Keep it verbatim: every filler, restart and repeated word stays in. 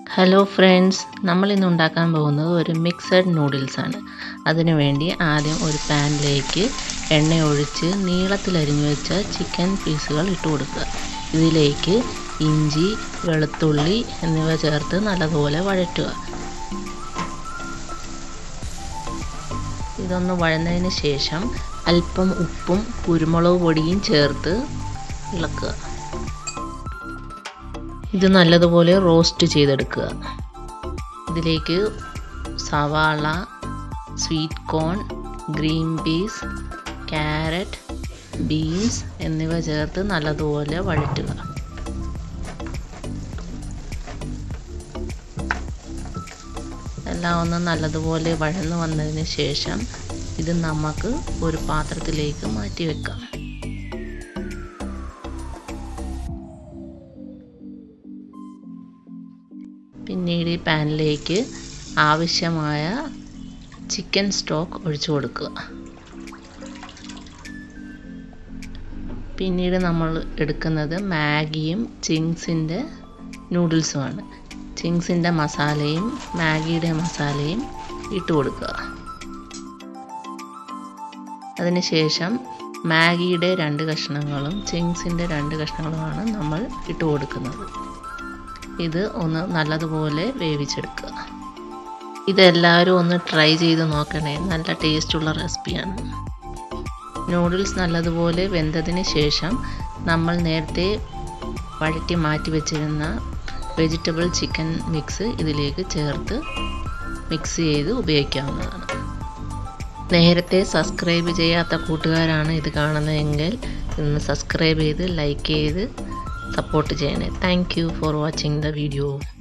Hello friends, നമ്മൾ ഇന്ന് ഉണ്ടാക്കാൻ പോകുന്നത് ഒരു മിക്സഡ് നൂഡിൽസ് ആണ്. അതിനുവേണ്ടി ആദ്യം ഒരു പാനിലേക്ക് എണ്ണ ഒഴിച്ച് നീളത്തിൽ അരിഞ്ഞു വെച്ച ചിക്കൻ പീസുകൾ ഇട്ട് കൊടുക്കുക. ഇതിലേക്ക് ഇഞ്ചി, വെളുത്തുള്ളി എന്നിവ ചേർത്ത് നല്ലതുപോലെ വഴറ്റുക. ഇതൊന്ന് വഴന്നതിന് ശേഷം അല്പം ഉപ്പും കുരുമുളക് പൊടിയും ചേർത്ത് ഇളക്കുക. ഇത് നല്ലതുപോലെ റോസ്റ്റ് ചെയ്തെടുക്കുക. ഇതിലേക്ക് സവാള, sweet corn, green peas, carrot, beans എന്നിവ ചേർത്ത് നല്ലതുപോലെ വഴറ്റുക. എല്ലാം ഒന്ന് നല്ലതുപോലെ വഴന്നു വന്നതിന് ശേഷം ഇത് നമുക്ക് ഒരു പാത്രത്തിലേക്ക് മാറ്റി വെക്കാം. പിന്നീട് ഈ പാനിലേക്ക് ആവശ്യമായ ചിക്കൻ സ്റ്റോക്ക് ഒഴിച്ചു കൊടുക്കുക. പിന്നീട് നമ്മൾ എടുക്കുന്നത് മാഗിയും ചിങ്സിൻ്റെ നൂഡിൽസുമാണ്. ചിങ്സിൻ്റെ മസാലയും മാഗിയുടെ മസാലയും ഇട്ട് കൊടുക്കുക. അതിനുശേഷം മാഗിയുടെ രണ്ട് കഷ്ണങ്ങളും ചിങ്സിൻ്റെ രണ്ട് കഷ്ണങ്ങളുമാണ് നമ്മൾ ഇട്ട് കൊടുക്കുന്നത്. ഇത് ഒന്ന് നല്ലതുപോലെ വേവിച്ചെടുക്കുക. ഇതെല്ലാവരും ഒന്ന് ട്രൈ ചെയ്ത് നോക്കണേ, നല്ല ടേസ്റ്റുള്ള റെസിപ്പിയാണ്. നൂഡിൽസ് നല്ലതുപോലെ വെന്തതിന് ശേഷം നമ്മൾ നേരത്തെ വഴറ്റി മാറ്റി വെച്ചിരുന്ന വെജിറ്റബിൾ ചിക്കൻ മിക്സ് ഇതിലേക്ക് ചേർത്ത് മിക്സ് ചെയ്ത് ഉപയോഗിക്കാവുന്നതാണ്. നേരത്തെ സബ്സ്ക്രൈബ് ചെയ്യാത്ത കൂട്ടുകാരാണ് ഇത് കാണുന്നതെങ്കിൽ ഇന്ന് സബ്സ്ക്രൈബ് ചെയ്ത് ലൈക്ക് ചെയ്ത് സപ്പോർട്ട് ചെയ്യണേ. Thank you for watching the video.